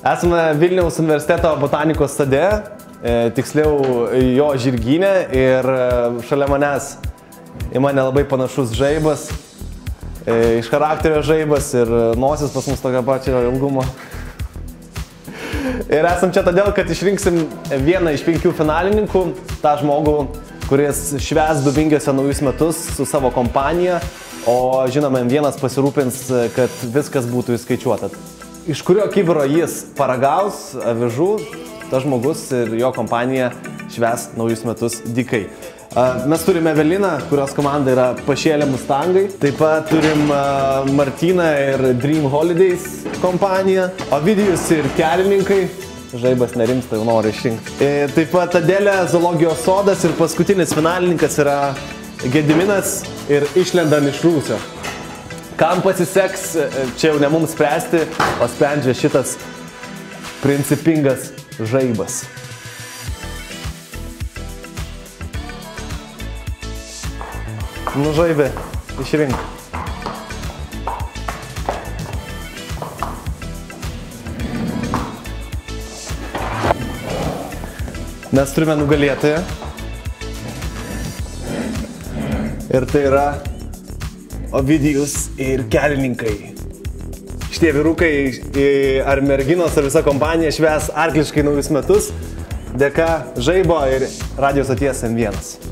Esame Vilniaus universiteto botanikos sode, tiksliau jo žirgyne ir šalia manęs į mane labai panašus žaibas, iš charakterio žaibas ir nosis pas mus tokio pačio ilgumo. Ir esam čia todėl, kad išrinksim vieną iš 5 finalininkų, tą žmogų, kuris švęs Dubingiuose naujus metus su savo kompanija, o žinoma, vienas pasirūpins, kad viskas būtų įskaičiuota. Iš kurio kibiro jis paragaus avižų, tas žmogus ir jo kompanija švęs naujus metus dykai. Mes turime Eveliną, kurios komanda yra Pašėlė Mustangai. Taip pat turim Martyną ir Dream Holidays kompaniją. Ovidijus ir kelininkai. Žaibas nerimsta, jau nori išrinkti. Taip pat Adelė, Zoologijos sodas ir paskutinis finalininkas yra Gediminas ir išlendam iš rūsio. Kam pasiseks, čia jau ne mums spręsti, o sprendžia šitas principingas žaibas. Nu žaibė, išrink. Mes turime nugalėtoją. Ir tai yra Ovidijus ir kelininkai. Šitie vyrukai ar merginos ar visa kompanija švęs arkliškai naujus metus dėka žaibo ir radijo stoties M1.